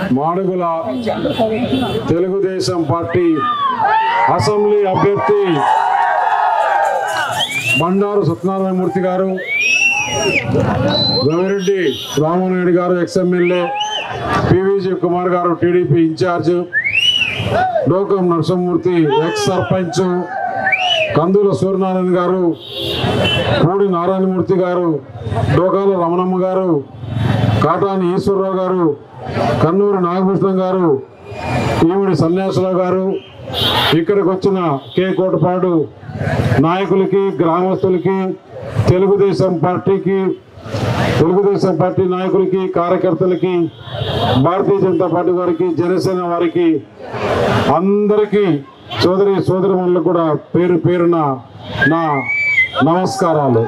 Madugula Telugu Desam party assembly అభ్యర్థి బండారు సత్యనారాయణమూర్తి గారు, గవిరెడ్డి రామనాయుడు గారు ex-MLA, PVG Kumar garu TDP incharge, Dokam Narasimhamurthy ex sarpanch, Kandula Suryanarayana garu, Pudi Narayanamurthy గారు, డోకాల రమణమ్మ గారు, కాటాని ఈశ్వరరావు గారు, కన్నూరు నాగభూషణం గారు, ఈవిడి సన్యాసరావు గారు, ఇక్కడికి వచ్చిన కే కోటపాడు నాయకులకి, గ్రామస్తులకి, తెలుగుదేశం పార్టీ నాయకులకి, కార్యకర్తలకి, భారతీయ జనతా పార్టీ వారికి, జనసేన వారికి అందరికీ సోదరిమణులకు కూడా పేరు పేరున నా నమస్కారాలు.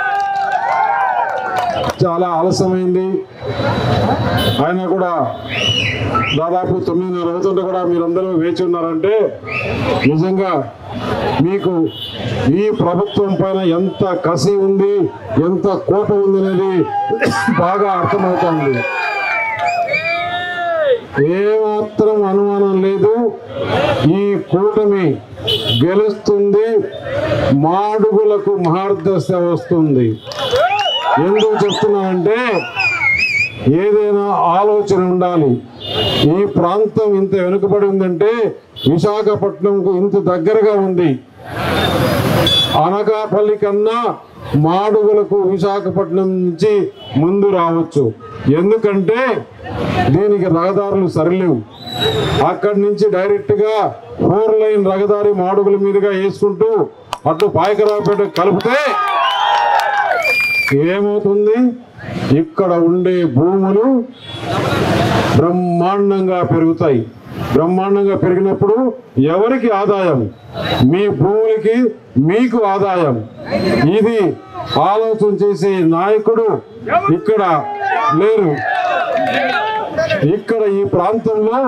చాలా ఆలస్యమైంది, అయినా కూడా దాదాపు 9:30 అవుతుంటే కూడా మీరందరూ వేచి ఉన్నారంటే నిజంగా మీకు ఈ ప్రభుత్వం పైన ఎంత కసి ఉంది, ఎంత కోపం ఉంది అనేది బాగా అర్థమవుతుంది. ఏమాత్రం అనుమానం లేదు, ఈ కూటమి గెలుస్తుంది, మాడుగులకు మహార్దశ వస్తుంది. ఎందుకు చెప్తున్నానంటే ఏదైనా ఆలోచన ఉండాలి. ఈ ప్రాంతం ఇంత వెనుకబడి ఉందంటే విశాఖపట్నంకు ఇంత దగ్గరగా ఉంది. అనకాపల్లి కన్నా మాడుగులకు విశాఖపట్నం నుంచి ముందు రావచ్చు. ఎందుకంటే దీనికి రహదారులు సరిలేవు. అక్కడి నుంచి డైరెక్ట్గా 4 లైన్ రహదారి మాడుగుల మీదుగా వేసుకుంటూ అటు పాయకరావుపేట కలిపితే ఏమవుతుంది, ఇక్కడ ఉండే భూములు బ్రహ్మాండంగా పెరుగుతాయి. బ్రహ్మాండంగా పెరిగినప్పుడు ఎవరికి ఆదాయం? మీ భూములకి మీకు ఆదాయం. ఇది ఆలోచన చేసే నాయకుడు ఇక్కడ లేరు. ఇక్కడ ఈ ప్రాంతంలో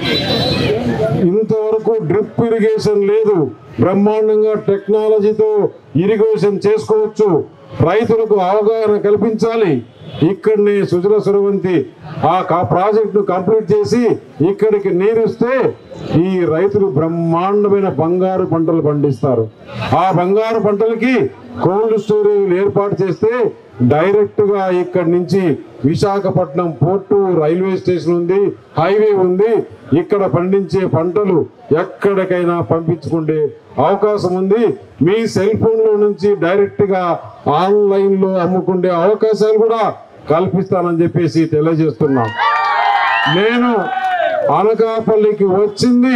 ఇంతవరకు డ్రిప్ ఇరిగేషన్ లేదు. బ్రహ్మాండంగా టెక్నాలజీతో ఇరిగేషన్ చేసుకోవచ్చు. రైతులకు అవగాహన కల్పించాలి. ఇక్కడనే సుజల సురవంతి ఆ ప్రాజెక్టును కంప్లీట్ చేసి ఇక్కడికి నీరిస్తే ఈ రైతులు బ్రహ్మాండమైన బంగారు పంటలు పండిస్తారు. ఆ బంగారు పంటలకి కోల్డ్ స్టోరేజ్ ఏర్పాటు చేస్తే డైరెక్ట్గా ఇక్కడి నుంచి విశాఖపట్నం పోర్టు, రైల్వే స్టేషన్ ఉంది, హైవే ఉంది. ఇక్కడ పండించే పంటలు ఎక్కడికైనా పంపించుకునే అవకాశం ఉంది. మీ సెల్ ఫోన్లో నుంచి డైరెక్ట్గా ఆన్లైన్లో అమ్ముకునే అవకాశాలు కూడా కల్పిస్తానని చెప్పేసి తెలియజేస్తున్నాం. నేను అనకాపల్లికి వచ్చింది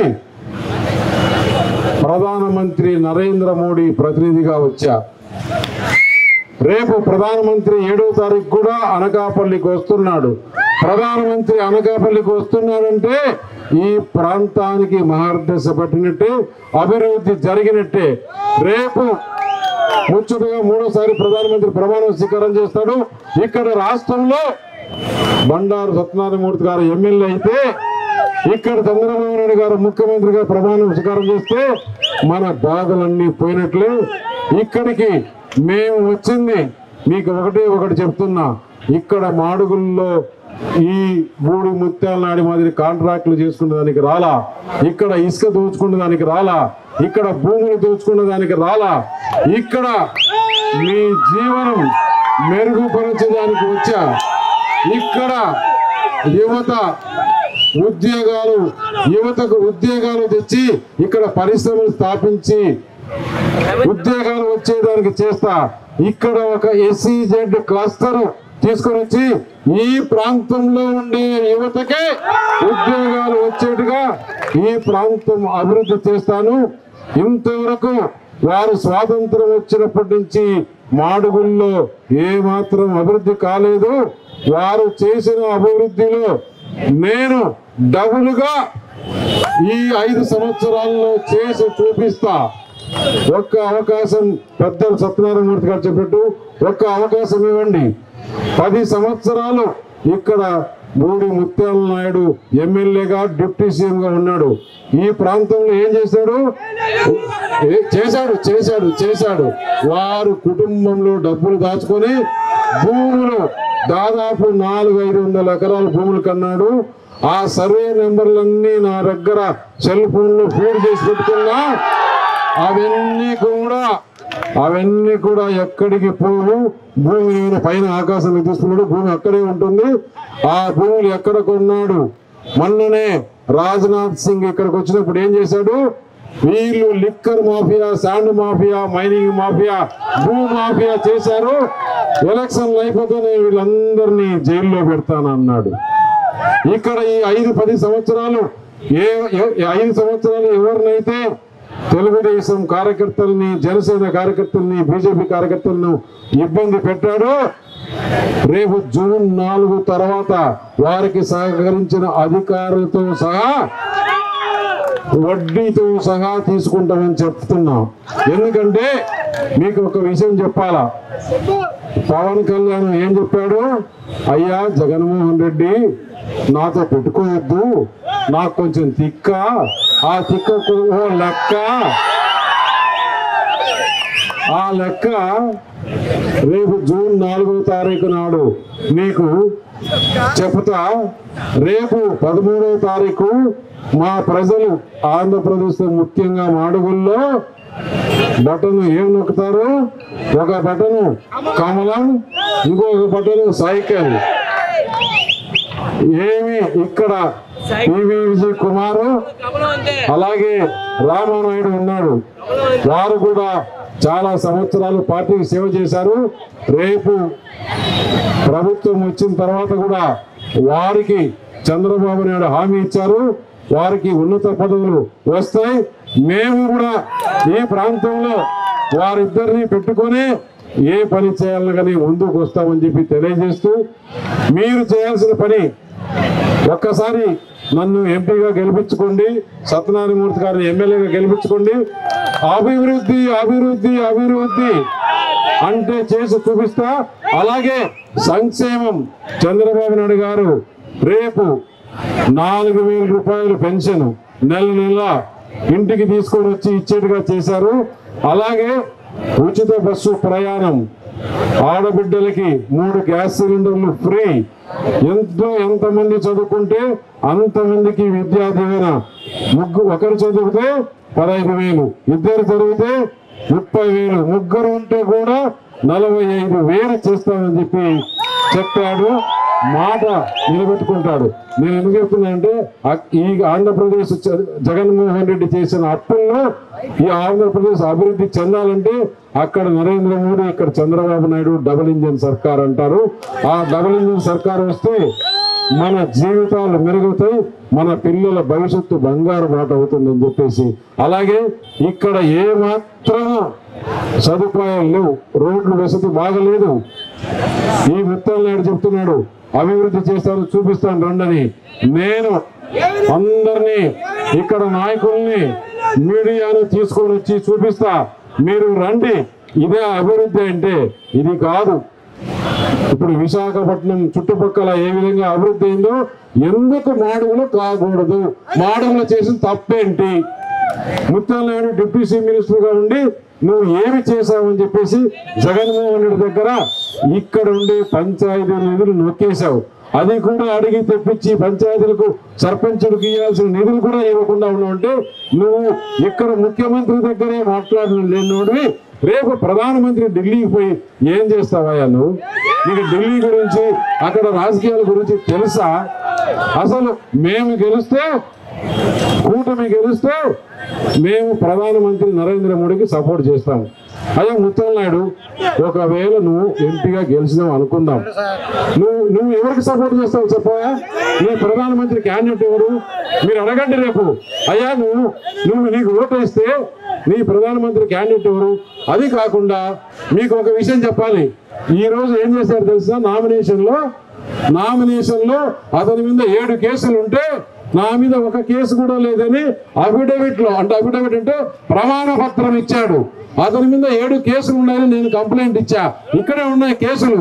ప్రధానమంత్రి నరేంద్ర మోడీ ప్రతినిధిగా వచ్చా. రేపు ప్రధానమంత్రి 7వ తారీఖు కూడా అనకాపల్లికి వస్తున్నాడు. ప్రధానమంత్రి అనకాపల్లికి వస్తున్నాడంటే ఈ ప్రాంతానికి మహార్దశ పట్టినట్టే, అభివృద్ధి జరిగినట్టే. రేపు ముచ్చటగా 3వసారి ప్రధానమంత్రి ప్రమాణ స్వీకారం చేస్తాడు. ఇక్కడ రాష్ట్రంలో బండారు సత్యనారాయణమూర్తి గారు ఎమ్మెల్యే అయితే, ఇక్కడ చంద్రబాబు నాయుడు గారు ముఖ్యమంత్రిగా ప్రమాణ స్వీకారం చేస్తే మన బాధలన్నీ పోయినట్లే. ఇక్కడికి మేము వచ్చింది మీకు ఒకటి చెప్తున్నా, ఇక్కడ మాడుగుల్లో ఈ బూడి ముత్యాల నాడి మాదిరి కాంట్రాక్టులు చేసుకునే దానికి రాలా, ఇక్కడ ఇసుక దోచుకునే దానికి రాలా, ఇక్కడ భూములు దోచుకునే దానికి రాలా, ఇక్కడ మీ జీవనం మెరుగుపరచడానికి వచ్చా. ఇక్కడ యువతకు ఉద్యోగాలు తెచ్చి ఇక్కడ పరిశ్రమలు స్థాపించి ఉద్యోగాలు వచ్చేదానికి చేస్తా. ఇక్కడ ఒక SEZ క్లస్టర్ తీసుకొని వచ్చి ఈ ప్రాంతంలో ఉండే యువతకే ఉద్యోగాలు వచ్చేట్టుగా ఈ ప్రాంతం అభివృద్ధి చేస్తాను. ఇంతవరకు వారు స్వాతంత్రం వచ్చినప్పటి నుంచి మాడుగుల్లో ఏమాత్రం అభివృద్ధి కాలేదు. వారు చేసిన అభివృద్ధిలో నేను డబుల్గా ఈ 5 సంవత్సరాల్లో చేసి చూపిస్తా. ఒక్క అవకాశం, పెద్దలు సత్యనారాయణమూర్తి గారు చెప్పినట్టు ఒక్క అవకాశం ఇవ్వండి. 10 సంవత్సరాలు ఇక్కడ బూడి ముత్యాల నాయుడు ఎమ్మెల్యేగా, డిప్యూటీ సీఎంగా ఉన్నాడు. ఈ ప్రాంతంలో ఏం చేశాడు? చేశాడు. వారు కుటుంబంలో డబ్బులు దాచుకొని భూములు దాదాపు 400-500 ఎకరాల భూములు కన్నాడు. ఆ సర్వే నెంబర్లన్నీ నా దగ్గర సెల్ ఫోన్లో ఫీడ్ చేసి పెట్టుకున్నా. అవన్నీ కూడా ఎక్కడికి పోవు. భూమి పైన ఆకాశంలో తీసుకున్నాడు, భూమి అక్కడే ఉంటుంది. ఆ భూములు ఎక్కడ కొన్నాడు? మొన్ననే రాజ్నాథ్ సింగ్ ఇక్కడికి వచ్చినప్పుడు ఏం చేశాడు? వీళ్ళు liquor mafia, sand mafia, mining mafia, భూ మాఫియా చేశారు. ఎలక్షన్లు అయిపోతేనే వీళ్ళందరినీ జైల్లో పెడతానన్నాడు. ఇక్కడ ఈ 5-10 సంవత్సరాలు 5 సంవత్సరాలు ఎవరినైతే తెలుగుదేశం కార్యకర్తల్ని, జనసేన కార్యకర్తల్ని, బీజేపీ కార్యకర్తలను ఇబ్బంది పెట్టాడో, రేపు జూన్ 4 తర్వాత వారికి సహకరించిన అధికారులతో సహా వడ్డీతో సహా తీసుకుంటామని చెప్తున్నాం. ఎందుకంటే మీకు ఒక విషయం చెప్పాలా, పవన్ కళ్యాణ్ ఏం చెప్పాడు? అయ్యా జగన్మోహన్ రెడ్డి నాతో పెట్టుకోవద్దు, నాకు కొంచెం తిక్క, ఆ తిక్కకు లెక్క, ఆ లెక్క రేపు జూన్ 4వ తారీఖు నాడు నీకు చెప్తా. రేపు 13వ తారీఖు మా ప్రజలు ఆంధ్రప్రదేశ్ ముఖ్యంగా మాడుగుల్లో బటన్ ఏం నొక్కుతారు? ఒక బటను కమలం, ఇంకొక బటను సైకిల్. ఏమి ఇక్కడ పివిజి కుమార్ అలాగే రామానాయుడు ఉన్నాడు. వారు కూడా చాలా సంవత్సరాలు పార్టీకి సేవ చేశారు. రేపు ప్రభుత్వం వచ్చిన తర్వాత కూడా వారికి చంద్రబాబు నాయుడు హామీ ఇచ్చారు, వారికి ఉన్నత పదవులు వస్తాయి. మేము కూడా ఈ ప్రాంతంలో వారిద్దరిని పెట్టుకొని ఏ పని చేయాలని కానీ ముందుకు వస్తామని చెప్పి తెలియజేస్తూ, మీరు చేయాల్సిన పని ఒక్కసారి నన్ను ఎంపీగా గెలిపించుకోండి, సత్యనారాయణమూర్తి గారిని ఎమ్మెల్యేగా గెలిపించుకోండి. అభివృద్ధి అభివృద్ధి అభివృద్ధి అంటే చేసి చూపిస్తా. అలాగే సంక్షేమం, చంద్రబాబు నాయుడు గారు రేపు 4,000 రూపాయలు పెన్షన్ నెల నెల ఇంటికి తీసుకొని వచ్చి ఇచ్చేట్టుగా చేశారు. అలాగే ఉచిత బస్సు ప్రయాణం, ఆడబిడ్డలకి 3 గ్యాస్ సిలిండర్లు ఫ్రీ. ఎంతమంది చదువుకుంటే అంతమందికి విద్యా దీవెన. ఒకరు చదివితే 15,000, ఇద్దరు చదివితే 30,000, ముగ్గురు ఉంటే కూడా 45,000 చేస్తామని చెప్పి చెప్పాడు. మాట నిలబెట్టుకుంటాడు. నేను ఎందుకు చెప్తున్నానంటే ఈ ఆంధ్రప్రదేశ్ జగన్మోహన్ రెడ్డి చేసిన అప్పుల్లో ఈ ఆంధ్రప్రదేశ్ అభివృద్ధి చెందాలంటే అక్కడ నరేంద్ర మోడీ, ఇక్కడ చంద్రబాబు నాయుడు డబుల్ ఇంజిన్ సర్కార్ అంటారు. ఆ డబుల్ ఇంజిన్ సర్కార్ వస్తే మన జీవితాలు మెరుగుతాయి, మన పిల్లల భవిష్యత్తు బంగారు బాట అవుతుందని చెప్పేసి. అలాగే ఇక్కడ ఏ మాత్రం సదుపాయాలు లేవు, రోడ్లు వసతి బాగలేదు. ఈ ముత్తాలనాయుడు చెప్తున్నాడు అభివృద్ధి చేస్తాను, చూపిస్తాను రండని. నేను అందరినీ ఇక్కడ నాయకుల్ని, మీడియాను తీసుకొని వచ్చి చూపిస్తా, మీరు రండి. ఇదే అభివృద్ధి అంటే ఇది కాదు. ఇప్పుడు విశాఖపట్నం చుట్టుపక్కల ఏ విధంగా అభివృద్ధి అయిందో ఎందుకు మాడుగులో కాకూడదు? మాడుగులో చేసిన తప్పేంటి? ముత్తాలనాయుడు డిప్యూటీ చీఫ్ మినిస్టర్ గా ఉండి నువ్వు ఏమి చేశావని చెప్పేసి జగన్మోహన్ రెడ్డి దగ్గర ఇక్కడ ఉండి పంచాయతీ నిధులు నొక్కేశావు. అది కూడా అడిగి తెప్పించి పంచాయతీలకు సర్పంచులకు ఇవ్వాల్సిన నిధులు కూడా ఇవ్వకుండా ఉన్నావంటే నువ్వు ఇక్కడ ముఖ్యమంత్రి దగ్గరే మాట్లాడలేనోడివి. రేపు ప్రధానమంత్రి ఢిల్లీకి పోయి ఏం చేస్తావయ్యా నువ్వు? నీకు ఢిల్లీ గురించి, అక్కడ రాజకీయాల గురించి తెలుసా? అసలు మేము గెలిస్తే, కూటమి గెలిస్తే మేము ప్రధానమంత్రి నరేంద్ర మోడీకి సపోర్ట్ చేస్తాము. అదే ముత్తాలనాయుడు, ఒకవేళ నువ్వు ఎంపీగా గెలిచినావు అనుకుందాం, నువ్వు ఎవరికి సపోర్ట్ చేస్తావు చెప్పవా? నీ ప్రధానమంత్రి క్యాండిడేట్ ఎవరు? మీరు అడగండి రేపు. అయ్యా నీకు ఓటు వేస్తే నీ ప్రధానమంత్రి క్యాండిడేట్ ఎవరు? అది కాకుండా మీకు ఒక విషయం చెప్పాలి. ఈ రోజు ఏం చేశారు తెలుసా? నామినేషన్ లో అతని మీద 7 కేసులు ఉంటే నా మీద ఒక కేసు కూడా లేదని అఫిడవిట్ అంటే ప్రమాణ పత్రం ఇచ్చాడు. అతని మీద 7 కేసులు ఉన్నాయని నేను కంప్లైంట్ ఇచ్చా. ఇక్కడే ఉన్నాయి కేసులు.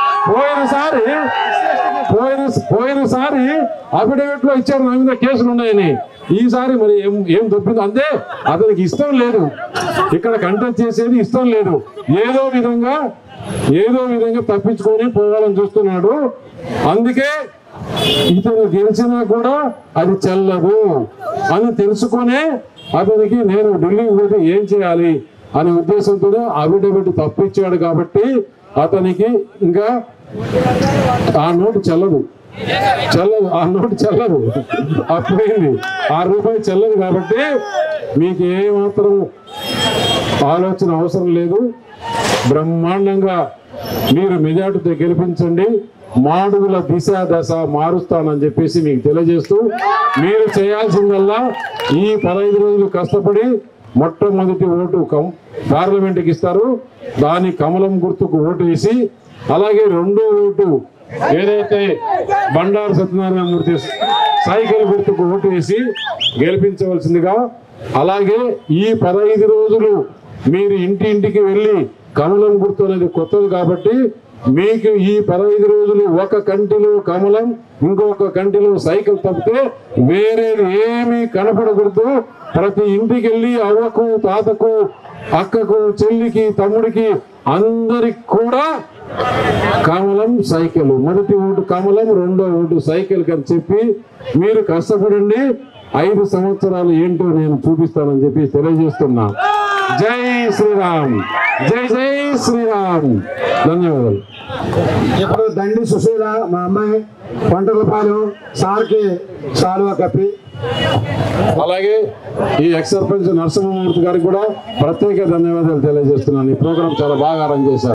పోయినసారి అఫిడవిట్ లో ఇచ్చారు నా మీద కేసులు ఉన్నాయని. ఈసారి మరి ఏం తప్పింది అంతే. అతనికి ఇష్టం లేదు, ఇక్కడ కంటెస్ట్ చేసేది ఇష్టం లేదు. ఏదో విధంగా ఏదో విధంగా తప్పించుకొని పోవాలని చూస్తున్నాడు. అందుకే ఇతను గెలిచినా కూడా అది చెల్లదు అని తెలుసుకునే అతనికి నేను ఢిల్లీకి పోతే ఏం చేయాలి అనే ఉద్దేశంతోనే అఫిడవిట్ తప్పించాడు. కాబట్టి అతనికి ఇంకా ఆ నోటు చెల్లదు, ఆ నోటు చెల్లదు, అప్పుడైంది ₹6 చెల్లదు. కాబట్టి మీకు ఏమాత్రం ఆలోచన అవసరం లేదు. బ్రహ్మాండంగా మీరు మెజార్టీతో గెలిపించండి. మాడుగుల దిశ దశ మారుస్తానని చెప్పేసి మీకు తెలియజేస్తూ, మీరు చేయాల్సిందల్లా ఈ 15 రోజులు కష్టపడి మొట్టమొదటి ఓటు పార్లమెంట్కి ఇస్తారు. దాని కమలం గుర్తుకు ఓటు వేసి, అలాగే రెండో ఓటు ఏదైతే బండారు సత్యనారాయణ మూర్తి సైకిల్ గుర్తుకు ఓటు వేసి గెలిపించవలసిందిగా, అలాగే ఈ 15 రోజులు మీరు ఇంటింటికి వెళ్ళి కమలం గుర్తు అనేది కొత్తది కాబట్టి మీకు ఈ 15 రోజులు ఒక కంటిలో కమలం, ఇంకొక కంటిలో సైకిల్ తప్పితే వేరేది ఏమీ కనపడకూడదు. ప్రతి ఇంటికి వెళ్ళి అవ్వకు, తాతకు, అక్కకు, చెల్లికి, తమ్ముడికి అందరికి కూడా కమలం సైకిల్, మొదటి ఓటు కమలం, రెండో ఓటు సైకిల్ అని చెప్పి మీరు కష్టపడండి. 5 సంవత్సరాలు ఏంటో నేను చూపిస్తానని చెప్పి తెలియజేస్తున్నా. జై శ్రీరామ్, జై జై శ్రీరామ్. ధన్యవాదాలు. ఇప్పుడు దండి సుశీల మా అమ్మాయి పంటలపాలు సార్కి సాల్వా కప్పి, అలాగే ఈ ఎక్స్ సర్పంచ్ నరసింహమూర్తి గారికి కూడా ప్రత్యేక ధన్యవాదాలు తెలియజేస్తున్నాను. ఈ ప్రోగ్రాం చాలా బాగా అరేంజ్ చేశారు.